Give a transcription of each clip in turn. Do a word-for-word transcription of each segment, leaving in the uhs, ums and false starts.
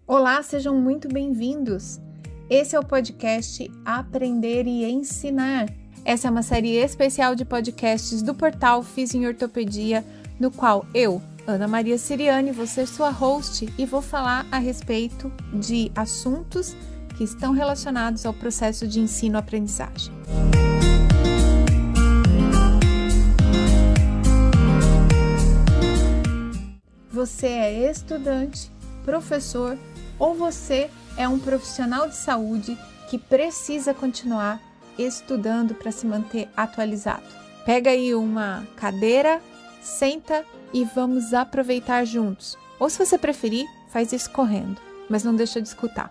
Olá, sejam muito bem-vindos! Esse é o podcast Aprender e Ensinar. Essa é uma série especial de podcasts do portal Fiz em Ortopedia, no qual eu, Ana Maria Siriani, vou ser sua host e vou falar a respeito de assuntos que estão relacionados ao processo de ensino-aprendizagem. Você é estudante, professor ou você é um profissional de saúde que precisa continuar estudando para se manter atualizado. Pega aí uma cadeira, senta e vamos aproveitar juntos. Ou se você preferir, faz isso correndo, mas não deixa de escutar.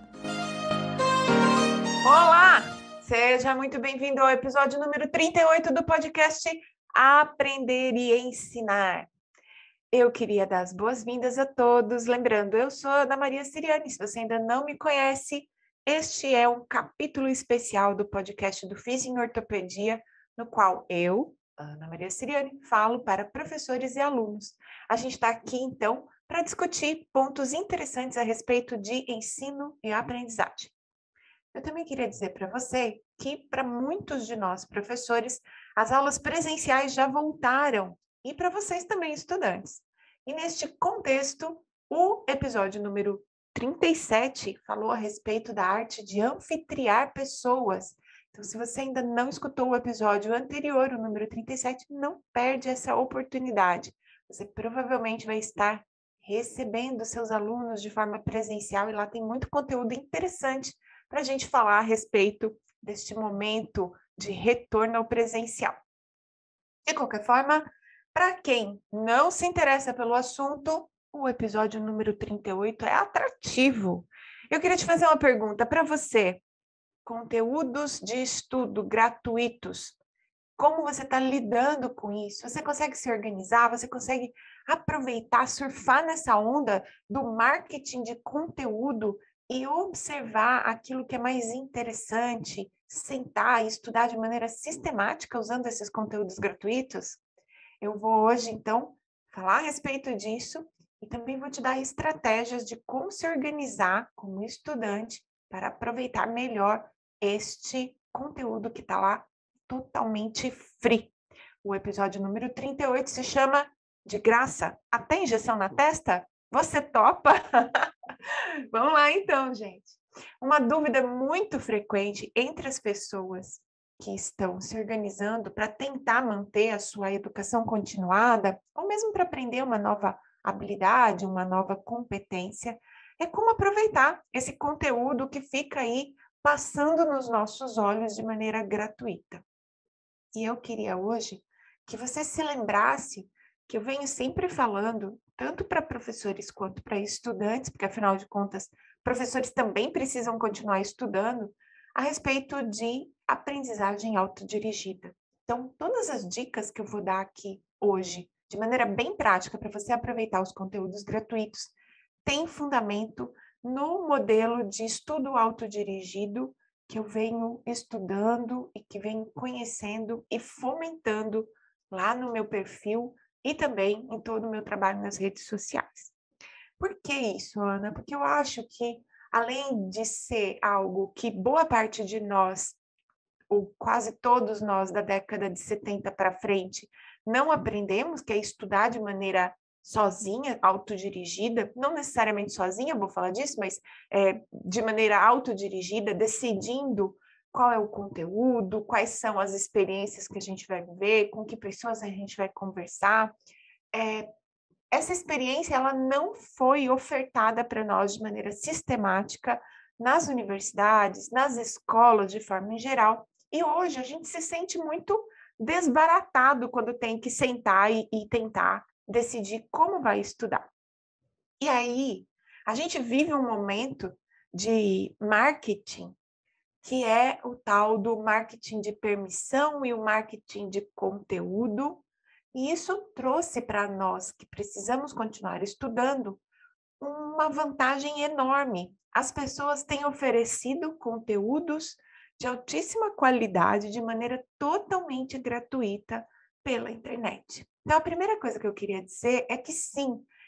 Olá! Seja muito bem-vindo ao episódio número trinta e oito do podcast Aprender e Ensinar. Eu queria dar as boas-vindas a todos. Lembrando, eu sou Ana Maria Siriani. Se você ainda não me conhece, este é um capítulo especial do podcast do Fiz em Ortopedia, no qual eu, Ana Maria Siriani, falo para professores e alunos. A gente está aqui, então, para discutir pontos interessantes a respeito de ensino e aprendizagem. Eu também queria dizer para você que, para muitos de nós, professores, as aulas presenciais já voltaram. E para vocês também, estudantes. E neste contexto, o episódio número trinta e sete falou a respeito da arte de anfitriar pessoas. Então, se você ainda não escutou o episódio anterior, o número trinta e sete, não perde essa oportunidade. Você provavelmente vai estar recebendo seus alunos de forma presencial e lá tem muito conteúdo interessante para a gente falar a respeito deste momento de retorno ao presencial. De qualquer forma, para quem não se interessa pelo assunto, o episódio número trinta e oito é atrativo. Eu queria te fazer uma pergunta para você. Conteúdos de estudo gratuitos. Como você está lidando com isso? Você consegue se organizar? Você consegue aproveitar, surfar nessa onda do marketing de conteúdo e observar aquilo que é mais interessante, sentar e estudar de maneira sistemática usando esses conteúdos gratuitos? Eu vou hoje, então, falar a respeito disso e também vou te dar estratégias de como se organizar como estudante para aproveitar melhor este conteúdo que está lá totalmente free. O episódio número trinta e oito se chama De Graça, até injeção na testa? Você topa? Vamos lá então, gente. Uma dúvida muito frequente entre as pessoas que estão se organizando para tentar manter a sua educação continuada, ou mesmo para aprender uma nova habilidade, uma nova competência, é como aproveitar esse conteúdo que fica aí passando nos nossos olhos de maneira gratuita. E eu queria hoje que você se lembrasse que eu venho sempre falando, tanto para professores quanto para estudantes, porque afinal de contas, professores também precisam continuar estudando, a respeito de aprendizagem autodirigida. Então, todas as dicas que eu vou dar aqui hoje, de maneira bem prática, para você aproveitar os conteúdos gratuitos, têm fundamento no modelo de estudo autodirigido que eu venho estudando e que venho conhecendo e fomentando lá no meu perfil e também em todo o meu trabalho nas redes sociais. Por que isso, Ana? Porque eu acho que, além de ser algo que boa parte de nós, ou quase todos nós da década de setenta para frente, não aprendemos, que é estudar de maneira sozinha, autodirigida, não necessariamente sozinha, vou falar disso, mas é, de maneira autodirigida, decidindo qual é o conteúdo, quais são as experiências que a gente vai viver, com que pessoas a gente vai conversar. É, essa experiência ela não foi ofertada para nós de maneira sistemática nas universidades, nas escolas de forma em geral, e hoje a gente se sente muito desbaratado quando tem que sentar e, e tentar decidir como vai estudar. E aí, a gente vive um momento de marketing que é o tal do marketing de permissão e o marketing de conteúdo, e isso trouxe para nós que precisamos continuar estudando uma vantagem enorme. As pessoas têm oferecido conteúdos de altíssima qualidade de maneira totalmente gratuita pela internet. Então, a primeira coisa que eu queria dizer é que sim,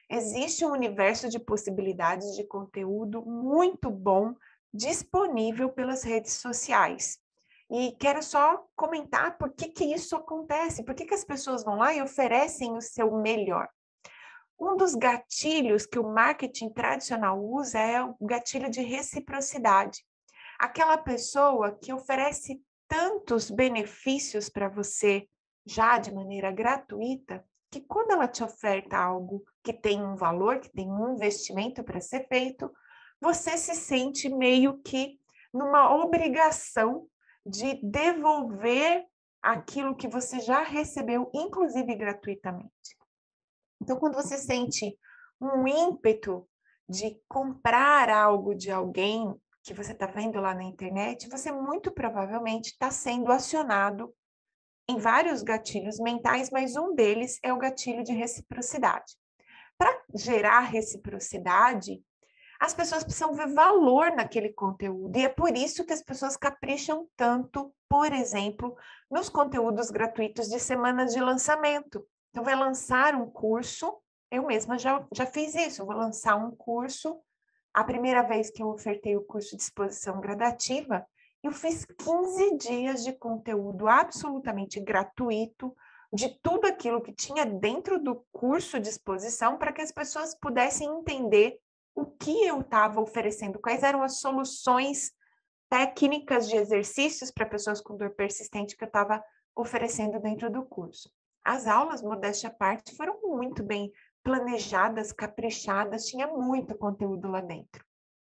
Existe um universo de possibilidades de conteúdo muito bom disponível pelas redes sociais. E quero só comentar por que, que isso acontece, por que, que as pessoas vão lá e oferecem o seu melhor. Um dos gatilhos que o marketing tradicional usa é o gatilho de reciprocidade. Aquela pessoa que oferece tantos benefícios para você já de maneira gratuita, que quando ela te oferta algo que tem um valor, que tem um investimento para ser feito, você se sente meio que numa obrigação de devolver aquilo que você já recebeu, inclusive gratuitamente. Então, quando você sente um ímpeto de comprar algo de alguém que você está vendo lá na internet, você muito provavelmente está sendo acionado em vários gatilhos mentais, mas um deles é o gatilho de reciprocidade. Para gerar reciprocidade, as pessoas precisam ver valor naquele conteúdo, e é por isso que as pessoas capricham tanto, por exemplo, nos conteúdos gratuitos de semanas de lançamento. Então, vai lançar um curso, eu mesma já, já fiz isso, eu vou lançar um curso. A primeira vez que eu ofertei o curso de exposição gradativa, eu fiz quinze dias de conteúdo absolutamente gratuito, de tudo aquilo que tinha dentro do curso de exposição, para que as pessoas pudessem entender o que eu estava oferecendo, quais eram as soluções técnicas de exercícios para pessoas com dor persistente que eu estava oferecendo dentro do curso. As aulas, modéstia à parte, foram muito bem planejadas, caprichadas, tinha muito conteúdo lá dentro.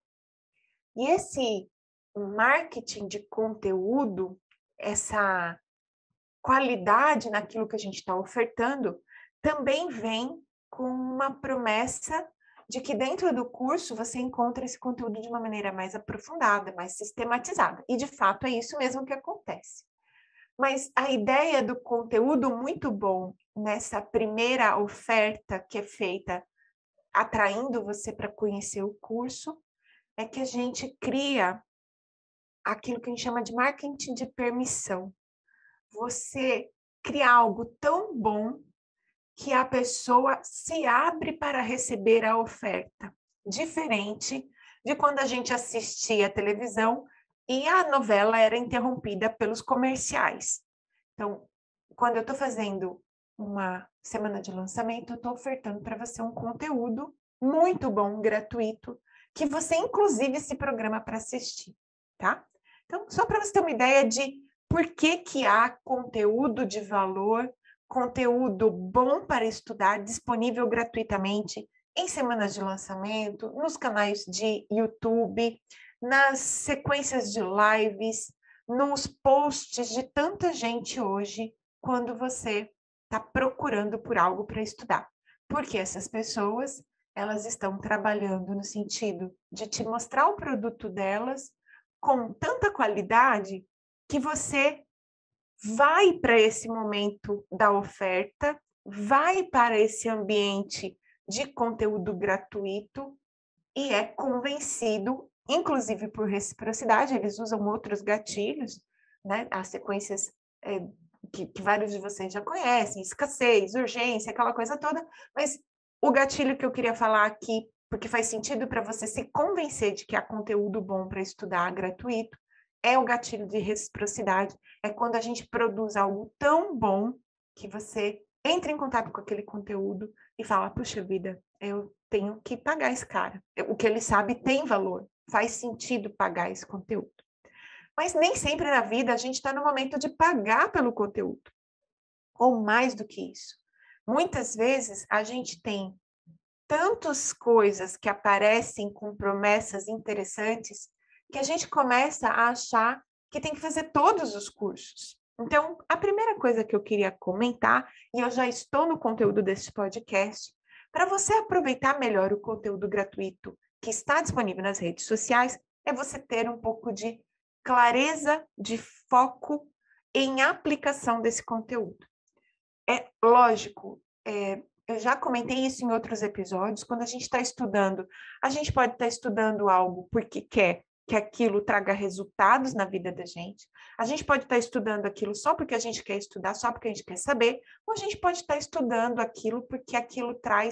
E esse marketing de conteúdo, essa qualidade naquilo que a gente está ofertando, também vem com uma promessa de que dentro do curso você encontra esse conteúdo de uma maneira mais aprofundada, mais sistematizada. E, de fato, é isso mesmo que acontece. Mas a ideia do conteúdo muito bom nessa primeira oferta que é feita, atraindo você para conhecer o curso, é que a gente cria aquilo que a gente chama de marketing de permissão. Você cria algo tão bom que a pessoa se abre para receber a oferta, diferente de quando a gente assistia a televisão e a novela era interrompida pelos comerciais. Então, quando eu estou fazendo uma semana de lançamento, eu estou ofertando para você um conteúdo muito bom, gratuito, que você inclusive se programa para assistir, tá? Então, só para você ter uma ideia de por que que há conteúdo de valor, conteúdo bom para estudar, disponível gratuitamente em semanas de lançamento, nos canais de YouTube, nas sequências de lives, nos posts de tanta gente hoje, quando você está procurando por algo para estudar. Porque essas pessoas, elas estão trabalhando no sentido de te mostrar o produto delas com tanta qualidade que você vai para esse momento da oferta, vai para esse ambiente de conteúdo gratuito e é convencido, inclusive por reciprocidade, eles usam outros gatilhos, né? As sequências é, que, que vários de vocês já conhecem, escassez, urgência, aquela coisa toda, mas o gatilho que eu queria falar aqui, porque faz sentido para você se convencer de que há conteúdo bom para estudar gratuito, é o gatilho de reciprocidade, é quando a gente produz algo tão bom que você entra em contato com aquele conteúdo e fala, puxa vida, eu tenho que pagar esse cara. O que ele sabe tem valor, faz sentido pagar esse conteúdo. Mas nem sempre na vida a gente está no momento de pagar pelo conteúdo, ou mais do que isso. Muitas vezes a gente tem tantas coisas que aparecem com promessas interessantes que a gente começa a achar que tem que fazer todos os cursos. Então, a primeira coisa que eu queria comentar, e eu já estou no conteúdo desse podcast, para você aproveitar melhor o conteúdo gratuito que está disponível nas redes sociais, é você ter um pouco de clareza, de foco em aplicação desse conteúdo. É lógico, é, eu já comentei isso em outros episódios, quando a gente está estudando, a gente pode estar tá estudando algo porque quer que aquilo traga resultados na vida da gente, a gente pode estar tá estudando aquilo só porque a gente quer estudar, só porque a gente quer saber, ou a gente pode estar tá estudando aquilo porque aquilo traz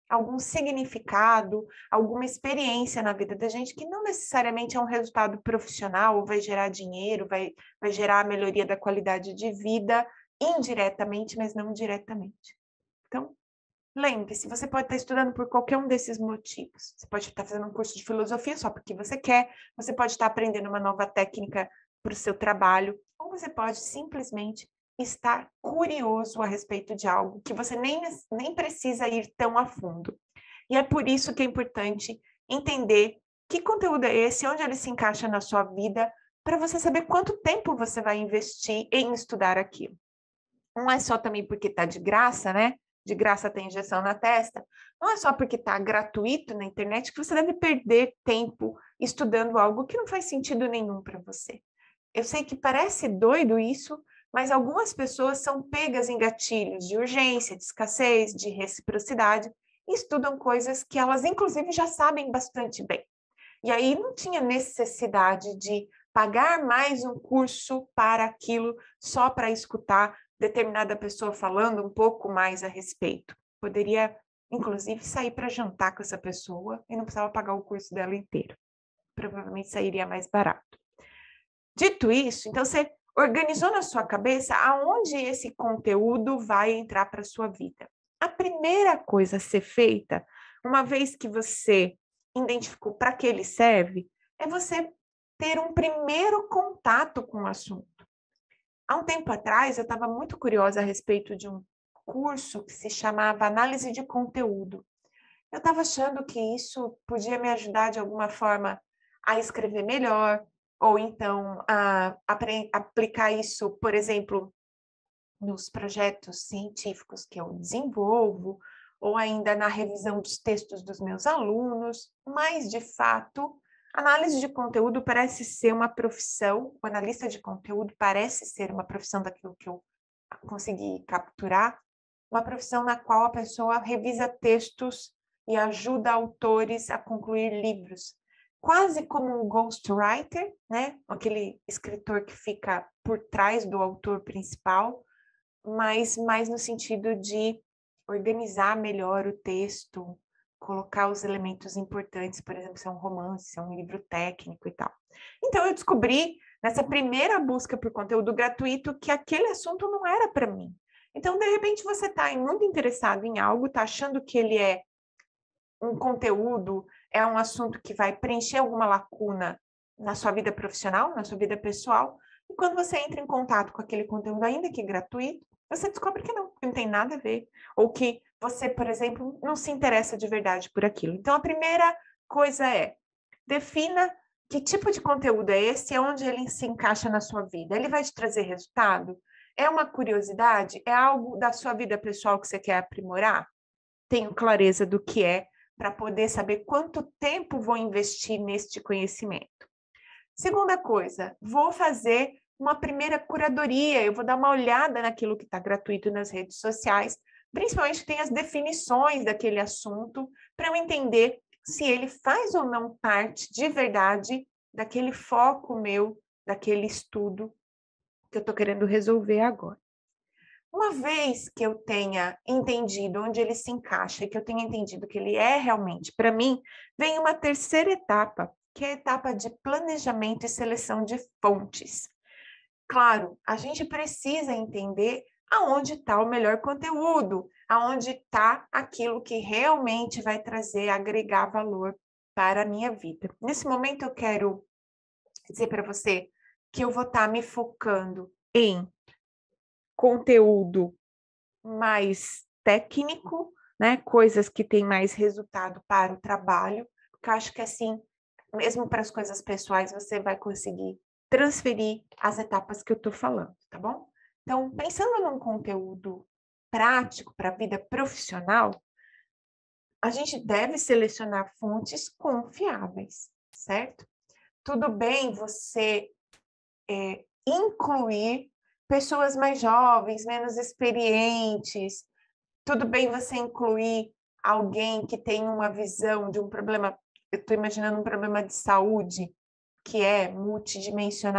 algum significado, alguma experiência na vida da gente que não necessariamente é um resultado profissional, ou vai gerar dinheiro, vai, vai gerar a melhoria da qualidade de vida indiretamente, mas não diretamente. Então, lembre-se, você pode estar estudando por qualquer um desses motivos. Você pode estar fazendo um curso de filosofia só porque você quer, você pode estar aprendendo uma nova técnica para o seu trabalho, ou você pode simplesmente estar curioso a respeito de algo que você nem, nem precisa ir tão a fundo. E é por isso que é importante entender que conteúdo é esse, onde ele se encaixa na sua vida, para você saber quanto tempo você vai investir em estudar aquilo. Não é só também porque está de graça, né? De graça tem injeção na testa. Não é só porque está gratuito na internet que você deve perder tempo estudando algo que não faz sentido nenhum para você. Eu sei que parece doido isso, mas algumas pessoas são pegas em gatilhos de urgência, de escassez, de reciprocidade, e estudam coisas que elas, inclusive, já sabem bastante bem. E aí não tinha necessidade de pagar mais um curso para aquilo só para escutar determinada pessoa falando um pouco mais a respeito. Poderia, inclusive, sair para jantar com essa pessoa e não precisava pagar o curso dela inteiro. Provavelmente sairia mais barato. Dito isso, então você organizou na sua cabeça aonde esse conteúdo vai entrar para a sua vida. A primeira coisa a ser feita, uma vez que você identificou para que ele serve, é você ter um primeiro contato com o assunto. Há um tempo atrás, eu estava muito curiosa a respeito de um curso que se chamava Análise de Conteúdo. Eu estava achando que isso podia me ajudar de alguma forma a escrever melhor, ou então a, a aplicar isso, por exemplo, nos projetos científicos que eu desenvolvo, ou ainda na revisão dos textos dos meus alunos, mas, de fato, análise de conteúdo parece ser uma profissão, o analista de conteúdo parece ser uma profissão daquilo que eu consegui capturar, uma profissão na qual a pessoa revisa textos e ajuda autores a concluir livros. Quase como um ghostwriter, né? Aquele escritor que fica por trás do autor principal, mas mais no sentido de organizar melhor o texto, colocar os elementos importantes, por exemplo, se é um romance, se é um livro técnico e tal. Então, eu descobri, nessa primeira busca por conteúdo gratuito, que aquele assunto não era para mim. Então, de repente, você está muito interessado em algo, está achando que ele é um conteúdo, é um assunto que vai preencher alguma lacuna na sua vida profissional, na sua vida pessoal, e quando você entra em contato com aquele conteúdo, ainda que gratuito, você descobre que não, que não tem nada a ver, ou que você, por exemplo, não se interessa de verdade por aquilo. Então, a primeira coisa é, defina que tipo de conteúdo é esse, é onde ele se encaixa na sua vida. Ele vai te trazer resultado? É uma curiosidade? É algo da sua vida pessoal que você quer aprimorar? Tenho clareza do que é, para poder saber quanto tempo vou investir neste conhecimento. Segunda coisa, vou fazer uma primeira curadoria, eu vou dar uma olhada naquilo que está gratuito nas redes sociais, principalmente tem as definições daquele assunto, para eu entender se ele faz ou não parte de verdade daquele foco meu, daquele estudo que eu estou querendo resolver agora. Uma vez que eu tenha entendido onde ele se encaixa e que eu tenha entendido que ele é realmente para mim, vem uma terceira etapa, que é a etapa de planejamento e seleção de fontes. Claro, a gente precisa entender aonde está o melhor conteúdo, aonde está aquilo que realmente vai trazer, agregar valor para a minha vida. Nesse momento eu quero dizer para você que eu vou estar me focando em conteúdo mais técnico, né? Coisas que têm mais resultado para o trabalho, porque eu acho que assim, mesmo para as coisas pessoais, você vai conseguir transferir as etapas que eu estou falando, tá bom? Então, pensando num conteúdo prático para a vida profissional, a gente deve selecionar fontes confiáveis, certo? Tudo bem você é, incluir pessoas mais jovens, menos experientes. Tudo bem você incluir alguém que tem uma visão de um problema, eu estou imaginando um problema de saúde que é multidimensional,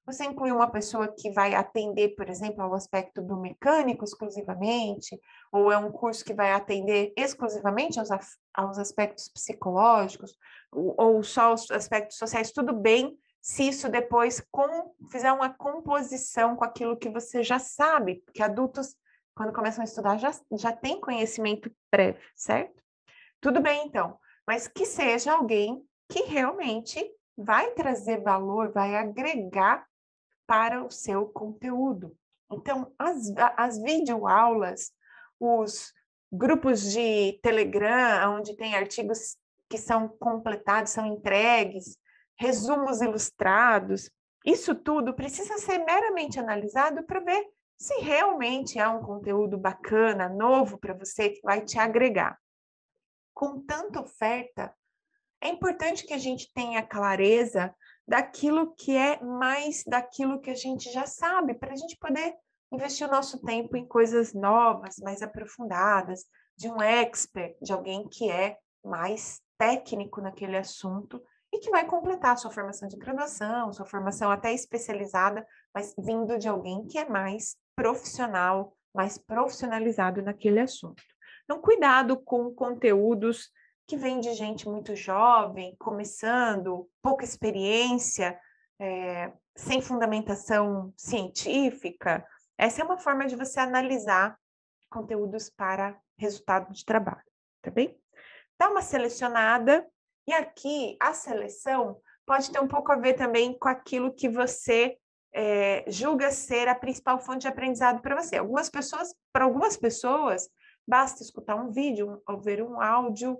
Você inclui uma pessoa que vai atender, por exemplo, ao aspecto do mecânico exclusivamente, ou é um curso que vai atender exclusivamente aos, aos aspectos psicológicos, ou, ou só os aspectos sociais, tudo bem se isso depois com, fizer uma composição com aquilo que você já sabe, porque adultos, quando começam a estudar, já, já têm conhecimento prévio, certo? Tudo bem, então, mas que seja alguém que realmente vai trazer valor, vai agregar para o seu conteúdo. Então, as, as videoaulas, os grupos de Telegram, onde tem artigos que são completados, são entregues, resumos ilustrados, isso tudo precisa ser meramente analisado para ver se realmente é um conteúdo bacana, novo para você, que vai te agregar. Com tanta oferta, é importante que a gente tenha clareza daquilo que é mais daquilo que a gente já sabe, para a gente poder investir o nosso tempo em coisas novas, mais aprofundadas, de um expert, de alguém que é mais técnico naquele assunto e que vai completar a sua formação de graduação, sua formação até especializada, mas vindo de alguém que é mais profissional, mais profissionalizado naquele assunto. Então, cuidado com conteúdos que vem de gente muito jovem, começando, pouca experiência, é, sem fundamentação científica. Essa é uma forma de você analisar conteúdos para resultado de trabalho, tá bem? Dá uma selecionada, e aqui a seleção pode ter um pouco a ver também com aquilo que você é, julga ser a principal fonte de aprendizado para você. Algumas pessoas, para algumas pessoas, basta escutar um vídeo ou ver um áudio.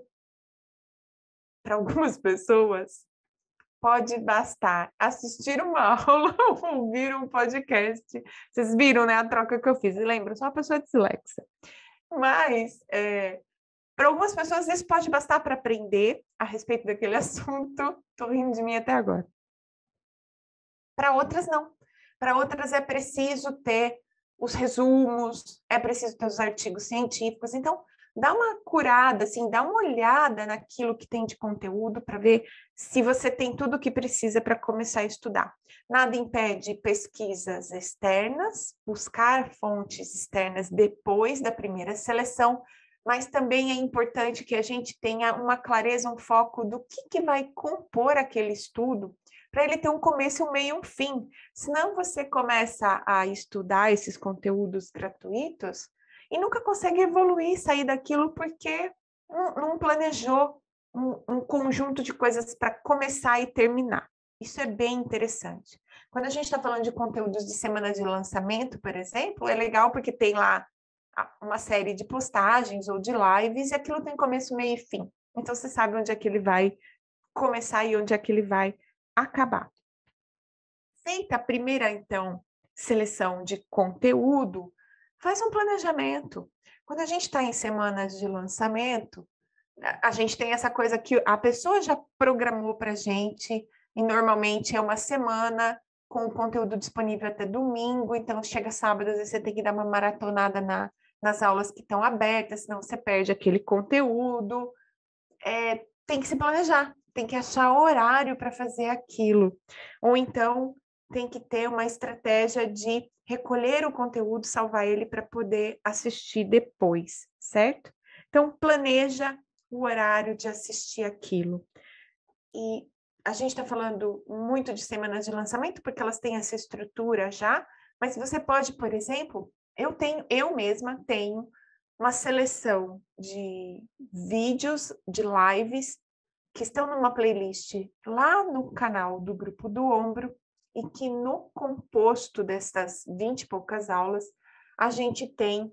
Para algumas pessoas, pode bastar assistir uma aula ou ouvir um podcast. Vocês viram, né, a troca que eu fiz? E lembra, eu sou uma pessoa dislexa. Mas, é, para algumas pessoas, isso pode bastar para aprender a respeito daquele assunto. Estou rindo de mim até agora. Para outras, não. Para outras, é preciso ter os resumos, é preciso ter os artigos científicos. Então, dá uma curada, assim, dá uma olhada naquilo que tem de conteúdo para ver se você tem tudo o que precisa para começar a estudar. Nada impede pesquisas externas, buscar fontes externas depois da primeira seleção, mas também é importante que a gente tenha uma clareza, um foco do que, que vai compor aquele estudo, para ele ter um começo, um meio e um fim. Senão você começa a estudar esses conteúdos gratuitos e nunca consegue evoluir, sair daquilo porque não, não planejou um, um conjunto de coisas para começar e terminar. Isso é bem interessante. Quando a gente está falando de conteúdos de semana de lançamento, por exemplo, é legal porque tem lá uma série de postagens ou de lives e aquilo tem começo, meio e fim. Então, você sabe onde é que ele vai começar e onde é que ele vai acabar. Feita a primeira, então, seleção de conteúdo, faz um planejamento. Quando a gente está em semanas de lançamento, a gente tem essa coisa que a pessoa já programou para a gente, e normalmente é uma semana com o conteúdo disponível até domingo, então chega sábado, às vezes você tem que dar uma maratonada na, nas aulas que estão abertas, senão você perde aquele conteúdo. É, tem que se planejar, tem que achar horário para fazer aquilo. Ou então tem que ter uma estratégia de recolher o conteúdo, salvar ele para poder assistir depois, certo? Então, planeja o horário de assistir aquilo. E a gente está falando muito de semanas de lançamento, porque elas têm essa estrutura já, mas você pode, por exemplo, eu tenho, eu mesma tenho uma seleção de vídeos, de lives, que estão numa playlist lá no canal do Grupo do Ombro, e que no composto dessas vinte e poucas aulas, a gente tem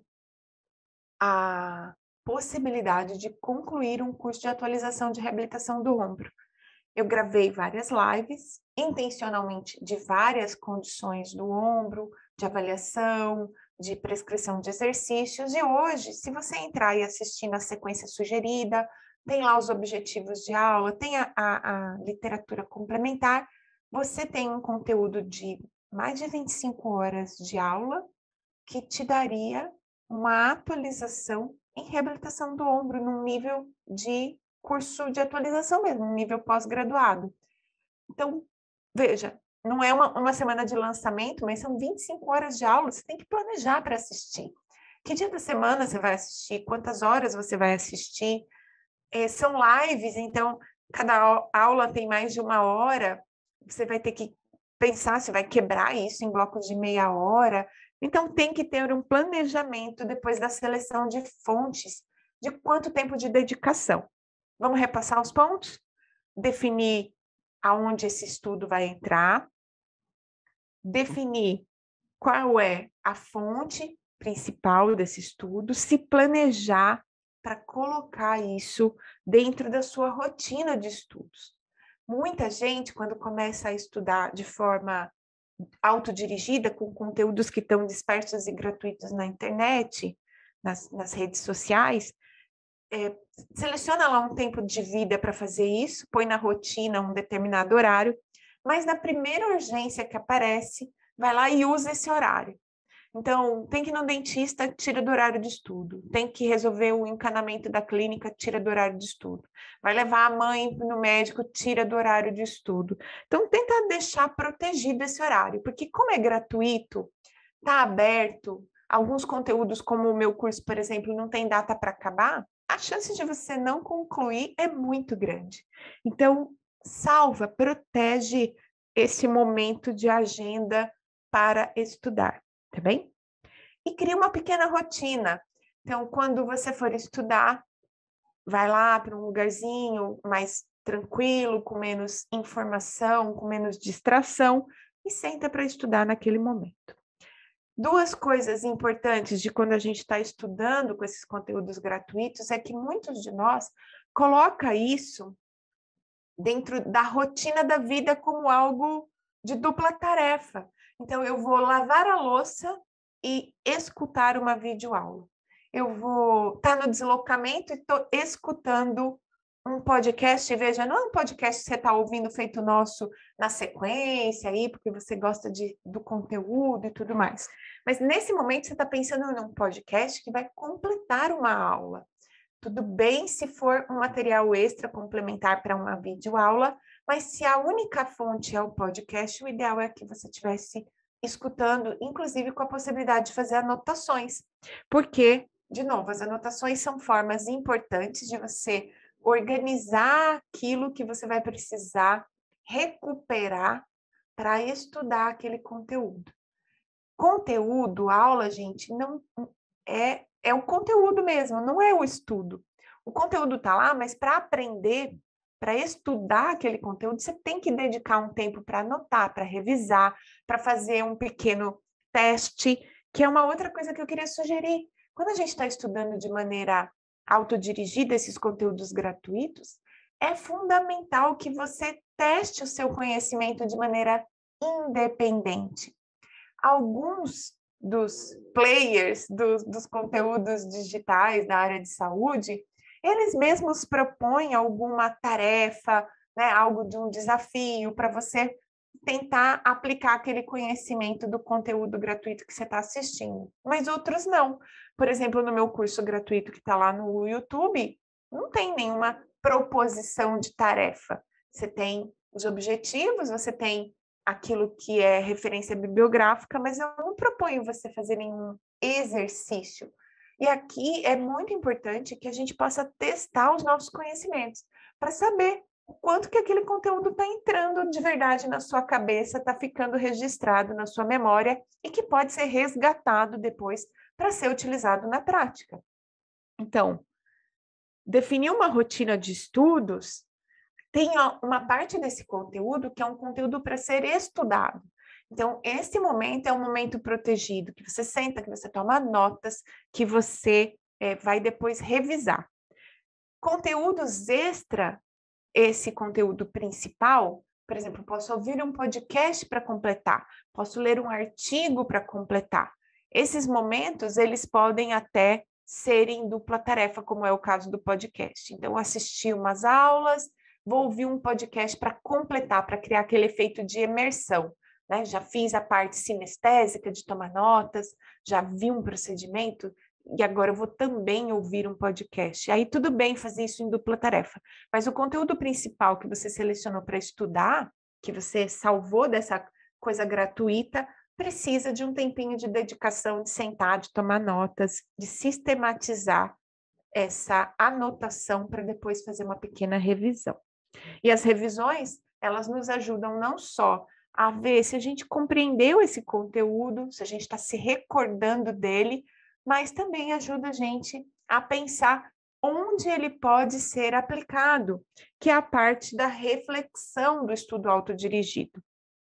a possibilidade de concluir um curso de atualização de reabilitação do ombro. Eu gravei várias lives, intencionalmente de várias condições do ombro, de avaliação, de prescrição de exercícios, e hoje, se você entrar e assistir na sequência sugerida, tem lá os objetivos de aula, tem a, a, a literatura complementar, você tem um conteúdo de mais de vinte e cinco horas de aula que te daria uma atualização em reabilitação do ombro num nível de curso de atualização mesmo, um nível pós-graduado. Então, veja, não é uma, uma semana de lançamento, mas são vinte e cinco horas de aula, você tem que planejar para assistir. Que dia da semana você vai assistir? Quantas horas você vai assistir? É, são lives, então cada aula tem mais de uma hora, você vai ter que pensar se vai quebrar isso em blocos de meia hora. Então tem que ter um planejamento depois da seleção de fontes, de quanto tempo de dedicação. Vamos repassar os pontos? Definir aonde esse estudo vai entrar, definir qual é a fonte principal desse estudo, se planejar para colocar isso dentro da sua rotina de estudos. Muita gente, quando começa a estudar de forma autodirigida, com conteúdos que estão dispersos e gratuitos na internet, nas, nas redes sociais, é, seleciona lá um tempo de vida para fazer isso, põe na rotina um determinado horário, mas na primeira urgência que aparece, vai lá e usa esse horário. Então, tem que ir no dentista, tira do horário de estudo. Tem que resolver o encanamento da clínica, tira do horário de estudo. Vai levar a mãe no médico, tira do horário de estudo. Então, tenta deixar protegido esse horário, porque como é gratuito, está aberto, alguns conteúdos, como o meu curso, por exemplo, não tem data para acabar, a chance de você não concluir é muito grande. Então, salva, protege esse momento de agenda para estudar, tá bem? E cria uma pequena rotina. Então, quando você for estudar, vai lá para um lugarzinho mais tranquilo, com menos informação, com menos distração, e senta para estudar naquele momento. Duas coisas importantes de quando a gente está estudando com esses conteúdos gratuitos é que muitos de nós coloca isso dentro da rotina da vida como algo de dupla tarefa. Então, eu vou lavar a louça e escutar uma videoaula. Eu vou estar tá no deslocamento e estou escutando um podcast. Veja, não é um podcast que você está ouvindo feito nosso na sequência aí, porque você gosta de, do conteúdo e tudo mais. Mas nesse momento você está pensando num podcast que vai completar uma aula. Tudo bem se for um material extra complementar para uma videoaula, mas se a única fonte é o podcast, o ideal é que você estivesse escutando, inclusive com a possibilidade de fazer anotações. Porque, de novo, as anotações são formas importantes de você organizar aquilo que você vai precisar recuperar para estudar aquele conteúdo. Conteúdo, aula, gente, não é, é o conteúdo mesmo, não é o estudo. O conteúdo está lá, mas para aprender, para estudar aquele conteúdo, você tem que dedicar um tempo para anotar, para revisar, para fazer um pequeno teste, que é uma outra coisa que eu queria sugerir. Quando a gente está estudando de maneira autodirigida esses conteúdos gratuitos, é fundamental que você teste o seu conhecimento de maneira independente. Alguns dos players dos, dos conteúdos digitais da área de saúde, eles mesmos propõem alguma tarefa, né, algo de um desafio para você tentar aplicar aquele conhecimento do conteúdo gratuito que você está assistindo. Mas outros não. Por exemplo, no meu curso gratuito que está lá no YouTube, não tem nenhuma proposição de tarefa. Você tem os objetivos, você tem aquilo que é referência bibliográfica, mas eu não proponho você fazer nenhum exercício. E aqui é muito importante que a gente possa testar os nossos conhecimentos, para saber o quanto que aquele conteúdo está entrando de verdade na sua cabeça, está ficando registrado na sua memória e que pode ser resgatado depois para ser utilizado na prática. Então, definir uma rotina de estudos tem uma parte desse conteúdo que é um conteúdo para ser estudado. Então, esse momento é um momento protegido, que você senta, que você toma notas, que você é, vai depois revisar. Conteúdos extra, esse conteúdo principal, por exemplo, posso ouvir um podcast para completar, posso ler um artigo para completar. Esses momentos, eles podem até serem dupla tarefa, como é o caso do podcast. Então, assistir umas aulas, vou ouvir um podcast para completar, para criar aquele efeito de imersão. Né? Já fiz a parte sinestésica de tomar notas, já vi um procedimento e agora eu vou também ouvir um podcast. Aí tudo bem fazer isso em dupla tarefa, mas o conteúdo principal que você selecionou para estudar, que você salvou dessa coisa gratuita, precisa de um tempinho de dedicação, de sentar, de tomar notas, de sistematizar essa anotação para depois fazer uma pequena revisão. E as revisões, elas nos ajudam não só a ver se a gente compreendeu esse conteúdo, se a gente está se recordando dele, mas também ajuda a gente a pensar onde ele pode ser aplicado, que é a parte da reflexão do estudo autodirigido.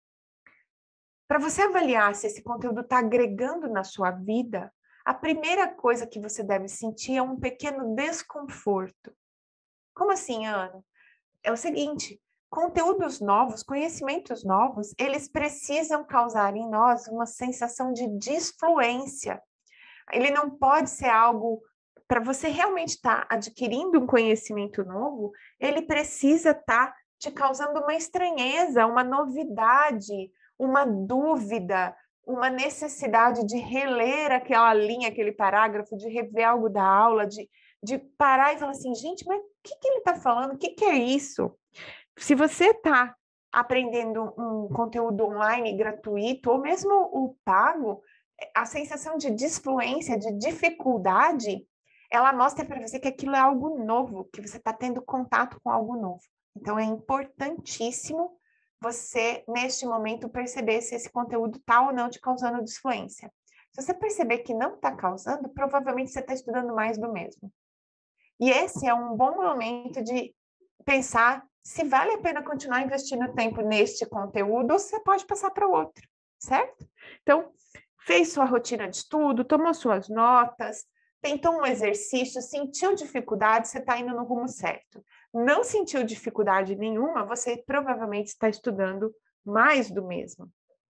Para você avaliar se esse conteúdo está agregando na sua vida, a primeira coisa que você deve sentir é um pequeno desconforto. Como assim, Ana? É o seguinte, conteúdos novos, conhecimentos novos, eles precisam causar em nós uma sensação de disfluência. Ele não pode ser algo, para você realmente estar tá adquirindo um conhecimento novo, ele precisa estar tá te causando uma estranheza, uma novidade, uma dúvida, uma necessidade de reler aquela linha, aquele parágrafo, de rever algo da aula, de, de parar e falar assim, gente, mas o que, que ele está falando? O que, que é isso? Se você está aprendendo um conteúdo online gratuito, ou mesmo o pago, a sensação de disfluência, de dificuldade, ela mostra para você que aquilo é algo novo, que você está tendo contato com algo novo. Então, é importantíssimo você, neste momento, perceber se esse conteúdo está ou não te causando disfluência. Se você perceber que não está causando, provavelmente você está estudando mais do mesmo. E esse é um bom momento de pensar se vale a pena continuar investindo tempo neste conteúdo ou se você pode passar para outro, certo? Então, fez sua rotina de estudo, tomou suas notas, tentou um exercício, sentiu dificuldade, você está indo no rumo certo. Não sentiu dificuldade nenhuma, você provavelmente está estudando mais do mesmo.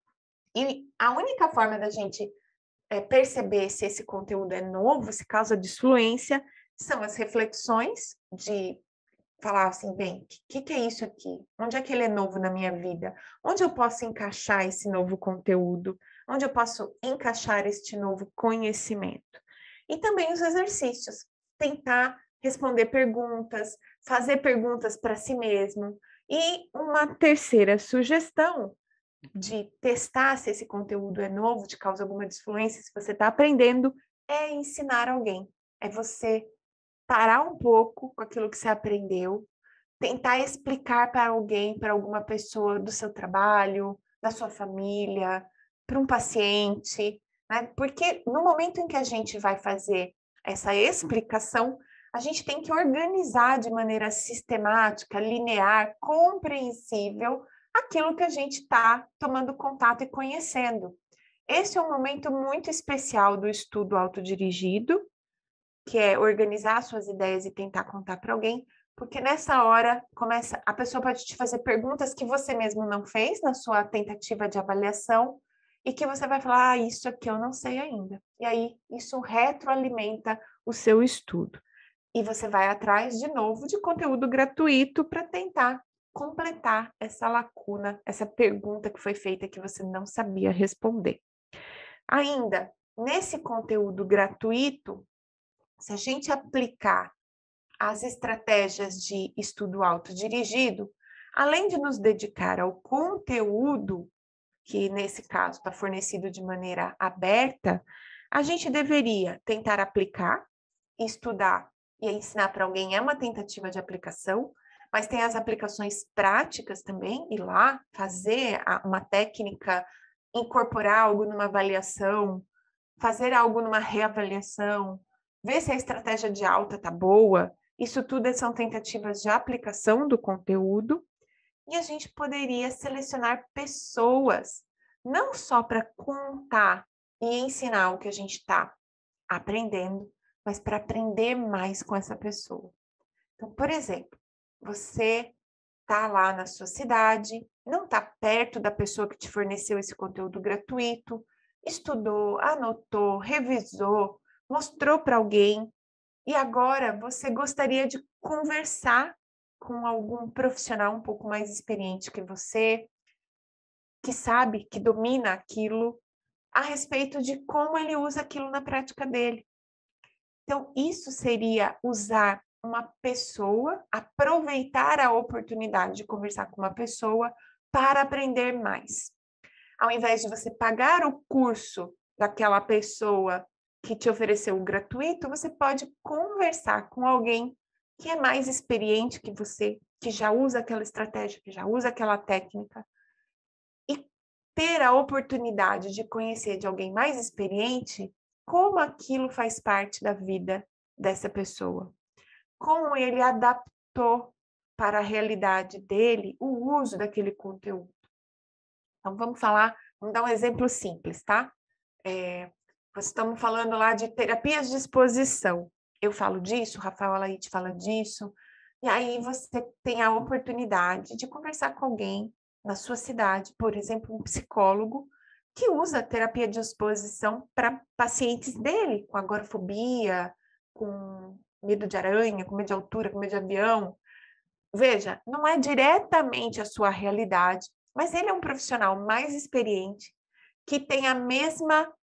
E a única forma da gente é, perceber se esse conteúdo é novo, se causa disfluência, são as reflexões de falar assim, bem, o que, que é isso aqui? Onde é que ele é novo na minha vida? Onde eu posso encaixar esse novo conteúdo? Onde eu posso encaixar este novo conhecimento? E também os exercícios. Tentar responder perguntas, fazer perguntas para si mesmo. E uma terceira sugestão de testar se esse conteúdo é novo, te causa alguma disfluência, se você está aprendendo, é ensinar alguém. É você parar um pouco com aquilo que você aprendeu, tentar explicar para alguém, para alguma pessoa do seu trabalho, da sua família, para um paciente, né? Porque no momento em que a gente vai fazer essa explicação, a gente tem que organizar de maneira sistemática, linear, compreensível, aquilo que a gente está tomando contato e conhecendo. Esse é um momento muito especial do estudo autodirigido, que é organizar suas ideias e tentar contar para alguém, porque nessa hora começa, a pessoa pode te fazer perguntas que você mesmo não fez na sua tentativa de avaliação e que você vai falar, ah, isso aqui eu não sei ainda. E aí isso retroalimenta o seu estudo. E você vai atrás de novo de conteúdo gratuito para tentar completar essa lacuna, essa pergunta que foi feita que você não sabia responder. Ainda, nesse conteúdo gratuito, se a gente aplicar as estratégias de estudo autodirigido, além de nos dedicar ao conteúdo, que nesse caso está fornecido de maneira aberta, a gente deveria tentar aplicar, estudar e ensinar para alguém é uma tentativa de aplicação, mas tem as aplicações práticas também, ir lá, fazer uma técnica, incorporar algo numa avaliação, fazer algo numa reavaliação, ver se a estratégia de alta está boa. Isso tudo são tentativas de aplicação do conteúdo. E a gente poderia selecionar pessoas, não só para contar e ensinar o que a gente está aprendendo, mas para aprender mais com essa pessoa. Então, por exemplo, você está lá na sua cidade, não está perto da pessoa que te forneceu esse conteúdo gratuito, estudou, anotou, revisou, mostrou para alguém, e agora você gostaria de conversar com algum profissional um pouco mais experiente que você, que sabe, que domina aquilo, a respeito de como ele usa aquilo na prática dele. Então, isso seria usar uma pessoa, aproveitar a oportunidade de conversar com uma pessoa para aprender mais. Ao invés de você pagar o curso daquela pessoa que te ofereceu o gratuito, você pode conversar com alguém que é mais experiente que você, que já usa aquela estratégia, que já usa aquela técnica, e ter a oportunidade de conhecer de alguém mais experiente como aquilo faz parte da vida dessa pessoa, como ele adaptou para a realidade dele o uso daquele conteúdo. Então, vamos falar, vamos dar um exemplo simples, tá? É, nós estamos falando lá de terapias de exposição. Eu falo disso, o Rafael Alaide fala disso, e aí você tem a oportunidade de conversar com alguém na sua cidade, por exemplo, um psicólogo, que usa a terapia de exposição para pacientes dele, com agorafobia, com medo de aranha, com medo de altura, com medo de avião. Veja, não é diretamente a sua realidade, mas ele é um profissional mais experiente, que tem a mesma,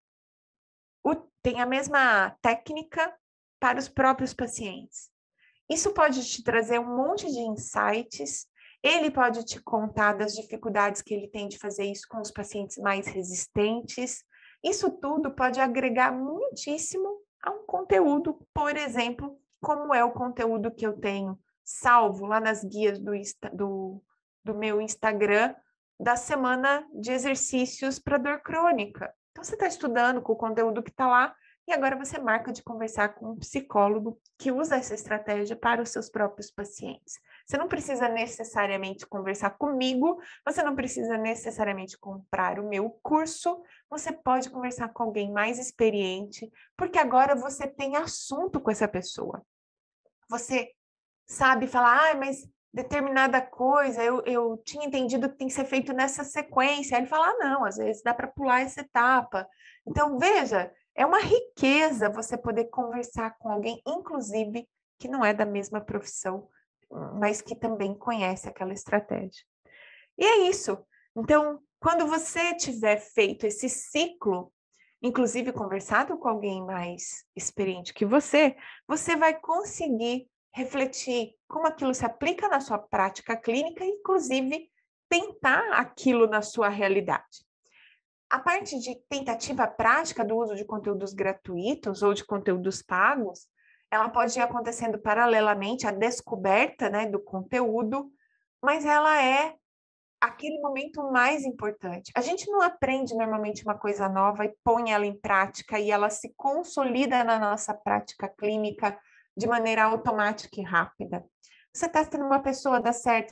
o, tem a mesma técnica para os próprios pacientes. Isso pode te trazer um monte de insights, ele pode te contar das dificuldades que ele tem de fazer isso com os pacientes mais resistentes. Isso tudo pode agregar muitíssimo a um conteúdo, por exemplo, como é o conteúdo que eu tenho salvo lá nas guias do, do, do meu Instagram, da semana de exercícios para dor crônica. Então, você está estudando com o conteúdo que está lá, e agora você marca de conversar com um psicólogo que usa essa estratégia para os seus próprios pacientes. Você não precisa necessariamente conversar comigo, você não precisa necessariamente comprar o meu curso, você pode conversar com alguém mais experiente, porque agora você tem assunto com essa pessoa. Você sabe falar, ah, mas determinada coisa, eu, eu tinha entendido que tem que ser feito nessa sequência. Aí ele fala, ah, não, às vezes dá para pular essa etapa. Então, veja, é uma riqueza você poder conversar com alguém, inclusive, que não é da mesma profissão, mas que também conhece aquela estratégia. E é isso. Então, quando você tiver feito esse ciclo, inclusive conversado com alguém mais experiente que você, você vai conseguir refletir como aquilo se aplica na sua prática clínica e, inclusive, tentar aquilo na sua realidade. A parte de tentativa prática do uso de conteúdos gratuitos ou de conteúdos pagos, ela pode ir acontecendo paralelamente à descoberta, né, do conteúdo, mas ela é aquele momento mais importante. A gente não aprende normalmente uma coisa nova e põe ela em prática e ela se consolida na nossa prática clínica de maneira automática e rápida. Você testa numa pessoa, dá certo,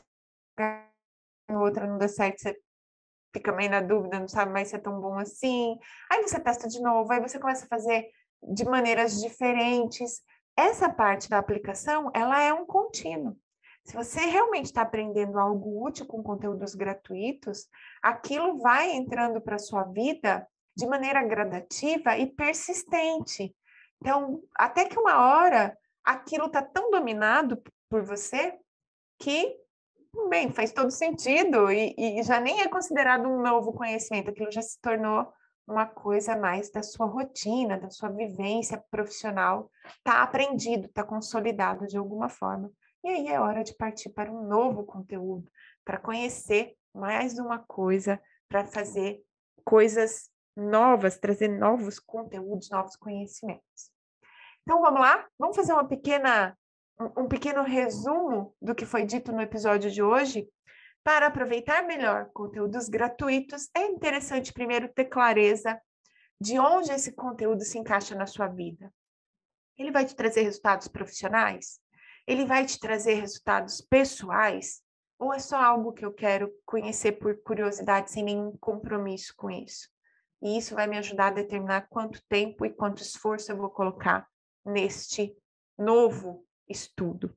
outra não dá certo, você fica meio na dúvida, não sabe mais se é tão bom assim. Aí você testa de novo, aí você começa a fazer de maneiras diferentes. Essa parte da aplicação, ela é um contínuo. Se você realmente está aprendendo algo útil com conteúdos gratuitos, aquilo vai entrando para a sua vida de maneira gradativa e persistente. Então, até que uma hora, aquilo está tão dominado por você que, bem, faz todo sentido e, e já nem é considerado um novo conhecimento, aquilo já se tornou uma coisa mais da sua rotina, da sua vivência profissional, está aprendido, está consolidado de alguma forma. E aí é hora de partir para um novo conteúdo, para conhecer mais uma coisa, para fazer coisas novas, trazer novos conteúdos, novos conhecimentos. Então vamos lá? Vamos fazer uma pequena, um, um pequeno resumo do que foi dito no episódio de hoje? Para aproveitar melhor conteúdos gratuitos, é interessante primeiro ter clareza de onde esse conteúdo se encaixa na sua vida. Ele vai te trazer resultados profissionais? Ele vai te trazer resultados pessoais? Ou é só algo que eu quero conhecer por curiosidade, sem nenhum compromisso com isso? E isso vai me ajudar a determinar quanto tempo e quanto esforço eu vou colocar neste novo estudo.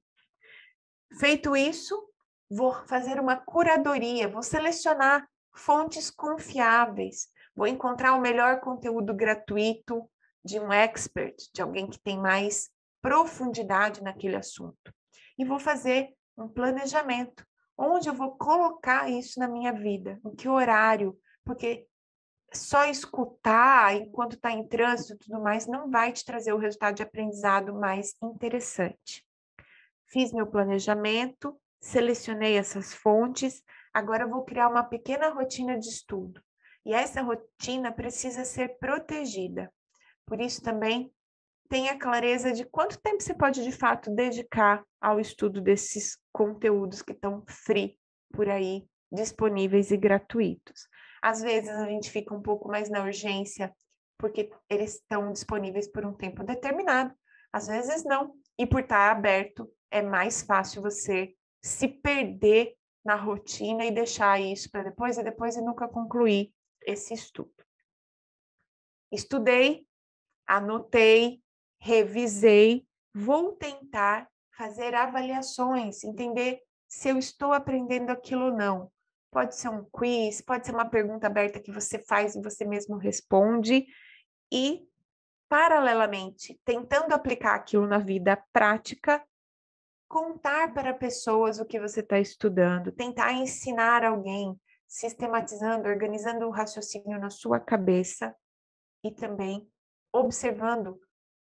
Feito isso, vou fazer uma curadoria, vou selecionar fontes confiáveis, vou encontrar o melhor conteúdo gratuito de um expert, de alguém que tem mais profundidade naquele assunto. E vou fazer um planejamento, onde eu vou colocar isso na minha vida, em que horário, porque só escutar enquanto está em trânsito e tudo mais não vai te trazer o resultado de aprendizado mais interessante. Fiz meu planejamento, selecionei essas fontes, agora eu vou criar uma pequena rotina de estudo. E essa rotina precisa ser protegida. Por isso também tenha clareza de quanto tempo você pode de fato dedicar ao estudo desses conteúdos que estão free por aí, disponíveis e gratuitos. Às vezes a gente fica um pouco mais na urgência porque eles estão disponíveis por um tempo determinado, às vezes não. E por estar aberto, é mais fácil você se perder na rotina e deixar isso para depois e depois e nunca concluir esse estudo. Estudei, anotei, revisei, vou tentar fazer avaliações, entender se eu estou aprendendo aquilo ou não. Pode ser um quiz, pode ser uma pergunta aberta que você faz e você mesmo responde. E, paralelamente, tentando aplicar aquilo na vida prática, contar para pessoas o que você está estudando, tentar ensinar alguém, sistematizando, organizando o raciocínio na sua cabeça e também observando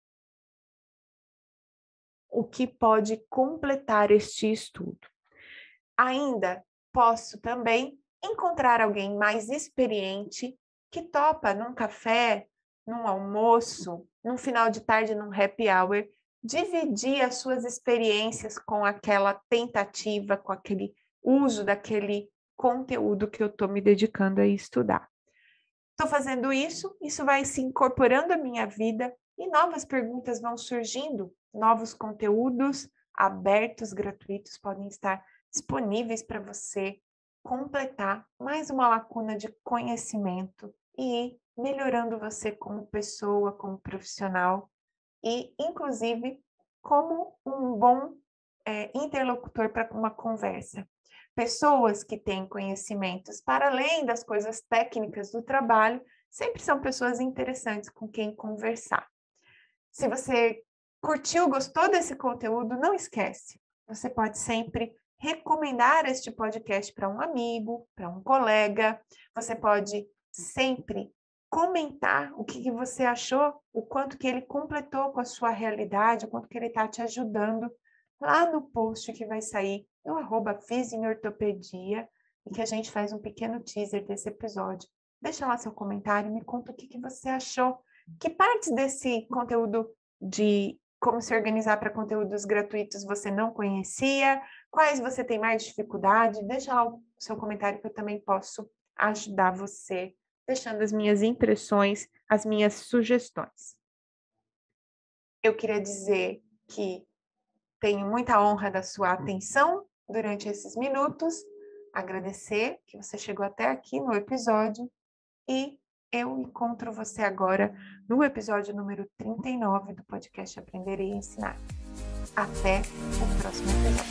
o que pode completar este estudo. Ainda posso também encontrar alguém mais experiente que topa num café, num almoço, num final de tarde, num happy hour, dividir as suas experiências com aquela tentativa, com aquele uso daquele conteúdo que eu estou me dedicando a estudar. Estou fazendo isso, isso vai se incorporando à minha vida e novas perguntas vão surgindo, novos conteúdos abertos, gratuitos, podem estar disponíveis para você completar mais uma lacuna de conhecimento e ir melhorando você como pessoa, como profissional e, inclusive, como um bom é, interlocutor para uma conversa. Pessoas que têm conhecimentos para além das coisas técnicas do trabalho sempre são pessoas interessantes com quem conversar. Se você curtiu, gostou desse conteúdo, não esquece. Você pode sempre recomendar este podcast para um amigo, para um colega. Você pode sempre comentar o que, que você achou, o quanto que ele completou com a sua realidade, o quanto que ele está te ajudando lá no post que vai sair no arroba Fiz em Ortopedia e que a gente faz um pequeno teaser desse episódio. Deixa lá seu comentário, me conta o que, que você achou. Que partes desse conteúdo de como se organizar para conteúdos gratuitos você não conhecia? Quais você tem mais dificuldade? Deixa lá o seu comentário que eu também posso ajudar você, deixando as minhas impressões, as minhas sugestões. Eu queria dizer que tenho muita honra da sua atenção durante esses minutos, agradecer que você chegou até aqui no episódio e eu encontro você agora no episódio número trinta e nove do podcast Aprender e Ensinar. Até o próximo episódio.